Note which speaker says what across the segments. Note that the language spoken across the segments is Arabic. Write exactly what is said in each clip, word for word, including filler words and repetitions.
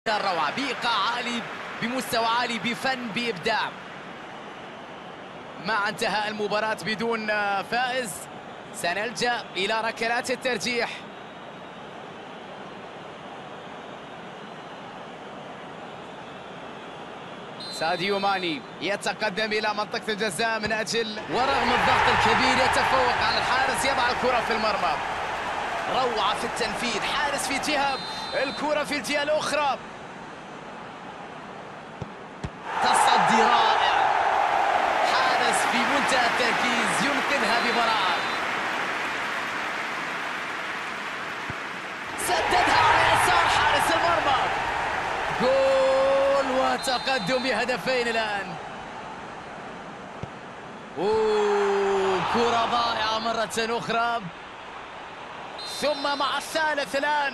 Speaker 1: الروعة بإيقاع عالي، بمستوى عالي، بفن، بإبداع. مع انتهاء المباراة بدون فائز سنلجأ إلى ركلات الترجيح. ساديو ماني يتقدم إلى منطقة الجزاء من أجل، ورغم الضغط الكبير يتفوق على الحارس، يضع الكرة في المرمى. روعة في التنفيذ، حارس في جهة، الكرة في الجهة الأخرى. تصدي رائع، حارس في منتهى التركيز ينقذها ببراعة. سددها على يسار حارس المرمى. جول وتقدم بهدفين الآن. أوه، كرة ضائعة مرة أخرى، ثم مع الثالث الآن.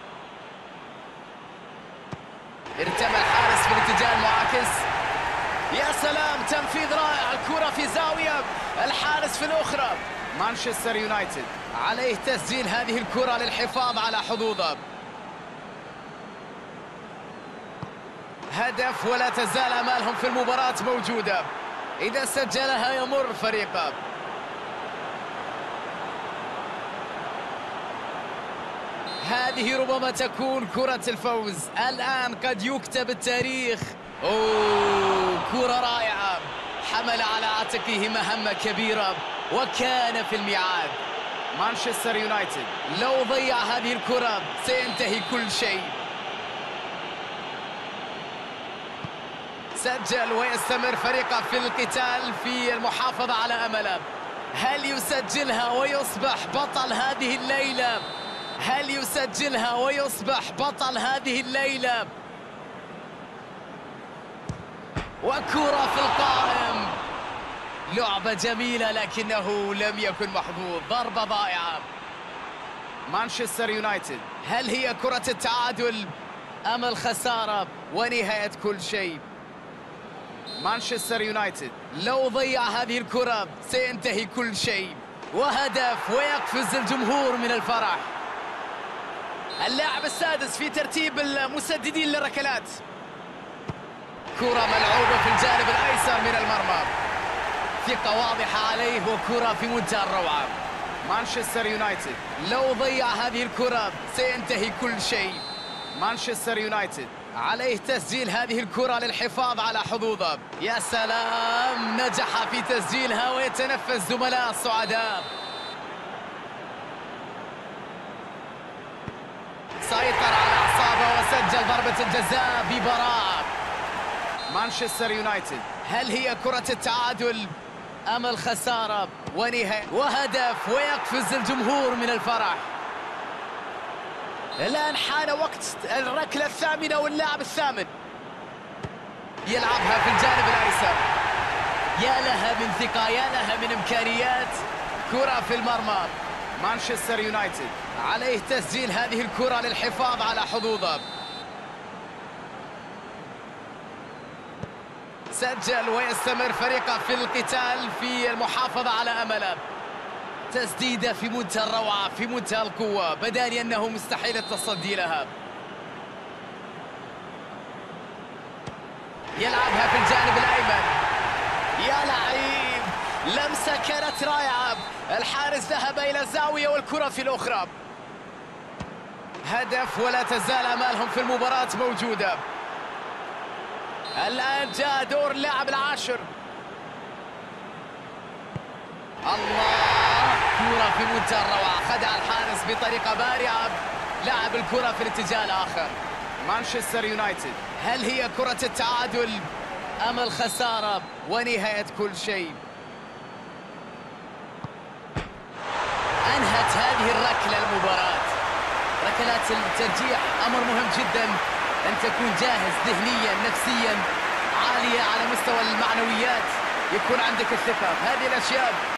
Speaker 1: ارتمى الحارس في الاتجاه المعاكس. يا سلام، تنفيذ رائع، الكرة في زاوية، الحارس في الأخرى. مانشستر يونايتد عليه تسجيل هذه الكرة للحفاظ على حظوظه. هدف ولا تزال أمالهم في المباراة موجودة، إذا سجلها يمر فريقه. هذه ربما تكون كرة الفوز. الآن قد يكتب التاريخ. أوه، كرة رائعة، حمل على عاتقه مهمة كبيرة وكان في الميعاد. مانشستر يونايتد لو ضيع هذه الكرة سينتهي كل شيء. سجل ويستمر فريقه في القتال في المحافظة على أمله. هل يسجلها ويصبح بطل هذه الليلة؟ هل يسجلها ويصبح بطل هذه الليلة؟ وكرة في القائم، لعبة جميلة لكنه لم يكن محظوظ. ضربة ضائعة. مانشستر يونايتد، هل هي كرة التعادل أم الخسارة ونهاية كل شيء؟ مانشستر يونايتد لو ضيع هذه الكرة سينتهي كل شيء. وهدف ويقفز الجمهور من الفرح. اللاعب السادس في ترتيب المسددين للركلات. كرة ملعوبة في الجانب الأيسر من المرمى، ثقة واضحة عليه وكرة في منتهى الروعة. مانشستر يونايتد لو ضيع هذه الكرة سينتهي كل شيء. مانشستر يونايتد عليه تسجيل هذه الكرة للحفاظ على حظوظه. يا سلام، نجح في تسجيلها ويتنفس زملاء السعداء. سيطر على أعصابه وسجل ضربة الجزاء ببراعة. مانشستر يونايتد، هل هي كرة التعادل أم الخسارة ونهاية؟ وهدف ويقفز الجمهور من الفرح. الآن حان وقت الركلة الثامنة واللاعب الثامن يلعبها في الجانب الأيسر. يا لها من ثقة، يا لها من إمكانيات. كرة في المرمى. مانشستر يونايتد عليه تسجيل هذه الكرة للحفاظ على حظوظه. سجل ويستمر فريقه في القتال في المحافظة على أمله. تسديدة في منتهى الروعة، في منتهى القوة، بداني أنه مستحيل التصدي لها. يلعبها في الجانب الأيمن. يا لعيب، لمسة كانت رائعة، الحارس ذهب إلى الزاوية والكرة في الأخرى. هدف ولا تزال أمالهم في المباراة موجودة. الآن جاء دور اللاعب العاشر. الله، كرة في منتهى الروعة، خدع الحارس بطريقة بارعة، لعب الكرة في الاتجاه الآخر. مانشستر يونايتد، هل هي كرة التعادل أم الخسارة ونهاية كل شيء؟ أنهت هذه الركلة المباراة. ركلات الترجيح أمر مهم جدا، أن تكون جاهز ذهنيا نفسيا، عالية على مستوى المعنويات، يكون عندك الثقة. هذه الأشياء